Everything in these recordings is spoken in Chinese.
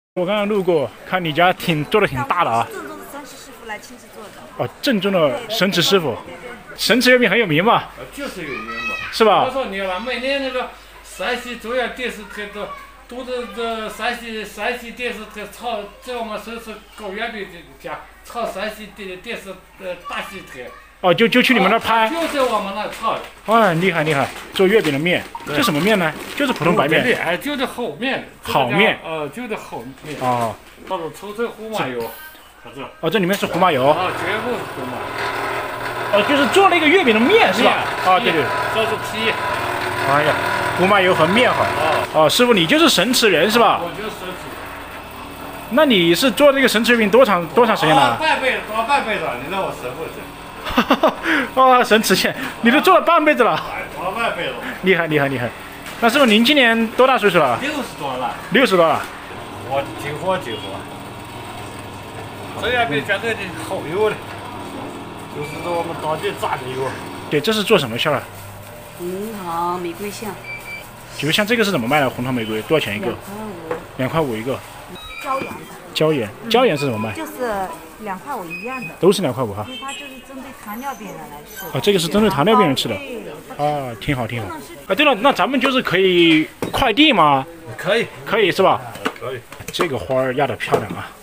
我刚刚路过，看你家做的挺大的啊。 正宗的神池师傅来亲自做的。 哦，正宗的神池师傅。神池月饼很有名嘛？ 就是有名嘛。 是吧？ 我说你了，每年那个陕西中央电视台都是这陕西电视台炒，在我们说是搞月饼的家炒陕西电视大戏台。 哦，就去你们那儿拍。 就在我们那儿炒。 哦，厉害厉害！做月饼的面，这什么面呢？就是普通白面。 哎，就是好面。 好面。 就是好面。 哦。 它是纯粹胡麻油。 哦，这里面是胡麻油。 啊，全部是胡麻。 哦，就是做那个月饼的面是吧？啊，对对。 这是皮。 哎呀，胡麻油和面好。哦，师傅，你就是神池人是吧？ 我就是神池。 那你是做这个神池月饼多长时间了？ 半辈子，你让我师傅去。 哦，神池县，你都做了半辈子了。 做半辈子。 厉害厉害厉害！那师傅您今年多大岁数了 ？60多了。 60多了。 我挺活。这月饼绝对的好油的，就是我们当地榨的油。 对，这是做什么馅儿？ 红糖玫瑰馅。 就像这个是怎么卖的？红糖玫瑰多少钱一个？2块5一个。椒盐是怎么卖？ 就是2块5一样的。 都是2块5哈。 因为它就是针对糖尿病人来吃。 啊，这个是针对糖尿病人吃的。啊，挺好。啊，对了，那咱们就是可以快递吗？可以是吧？ 可以。 这个花儿压得漂亮啊。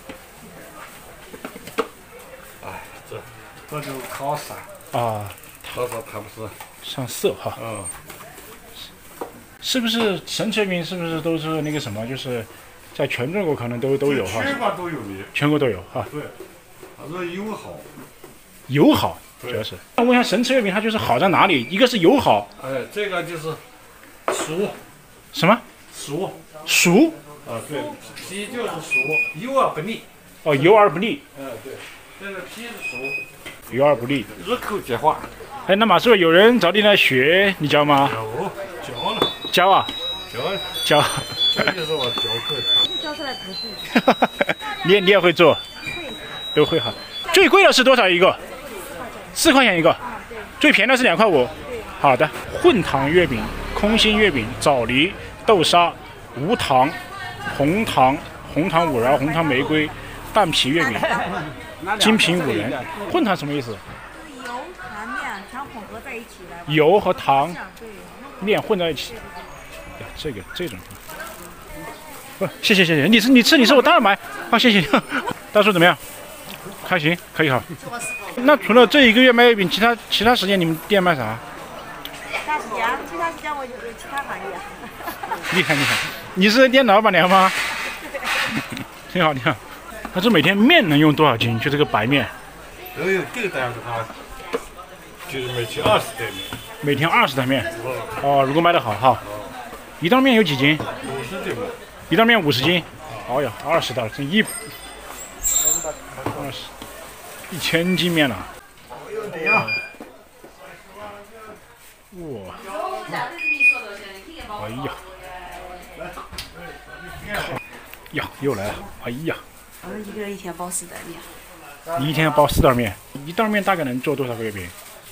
哎，这就靠色。 啊。 它不是上色哈。 嗯。 是不是神池月饼？是不是都是那个什么？就是在全中国可能都有哈。 全国都有的。 全国都有哈。 对，它是友好。 友好，主要是。那问一下神池月饼，它就是好在哪里？一个是友好。 哎，这个就是熟。 什么？熟。 啊，对，皮就是熟，油而不腻。 哦，油而不腻。 对，这个皮是熟， 油而不腻， 入口即化。 哎，那马师傅有人找你来学，你教吗？ 有，教了。 教啊？教。 这就是我教课。 教出来徒弟。 你也会做？ 会。 都会哈。最贵的是多少一个？4块钱一个。最便宜的是2块5。好的。混糖月饼、空心月饼、枣梨、豆沙、无糖、红糖五仁、红糖玫瑰、蛋皮月饼、金平5仁。混糖什么意思？ 油、糖、面全混合在一起的。 油和糖、面混在一起。呀，这种。不，谢谢。你吃，我当然买。好，谢谢。大叔怎么样？还行，可以哈。那除了这1个月卖月饼，其他时间你们店卖啥？ 其他时间我有其他行业。 厉害！你是店老板娘吗？挺好。他这每天面能用多少斤？就这个白面。 这个单子它就是每天20袋面。 每天20袋面。哦，如果卖得好哈。一袋面有几斤 ？50斤。 一袋面50斤。哦呀，20袋，这1000斤面了。哇！哎呀，又来了！哎呀！ 我们一个人一天包4袋面。 你一天包4袋面，一袋面大概能做多少个月饼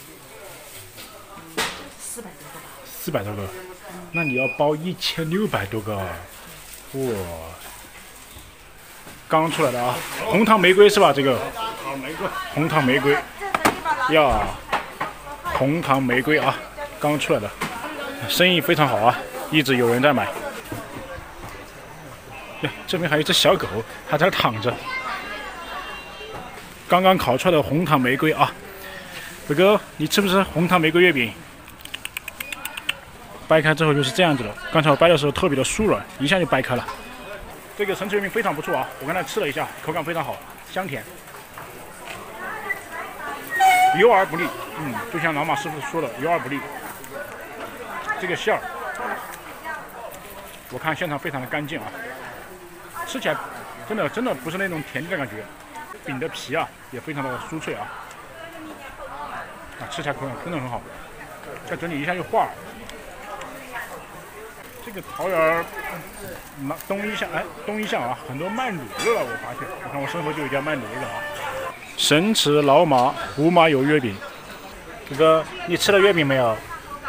？400多个吧。 400多个，那你要包1600多个，哇！刚出来的啊，红糖玫瑰是吧？这个红糖玫瑰呀，红糖玫瑰啊，刚出来的，生意非常好啊，一直有人在买。呀，这边还有一只小狗，它在这躺着。刚刚烤出来的红糖玫瑰啊，伟哥，你吃不吃红糖玫瑰月饼？掰开之后就是这样子的，刚才我掰的时候特别的酥软，一下就掰开了。这个神池月饼非常不错啊，我刚才吃了一下，口感非常好，香甜，油而不腻。就像老马师傅说的，油而不腻。这个馅儿，我看现场非常的干净啊，吃起来真的不是那种甜的感觉。饼的皮啊也非常的酥脆啊，吃起来口感真的很好，在嘴里一下就化了。这个桃园东一巷啊，很多卖卤的了，我发现。我看我身后就有一家卖卤的啊。神池老马胡麻油月饼，哥哥，你吃了月饼没有？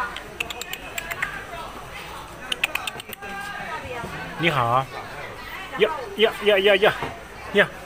你好， 呀呀呀呀呀呀！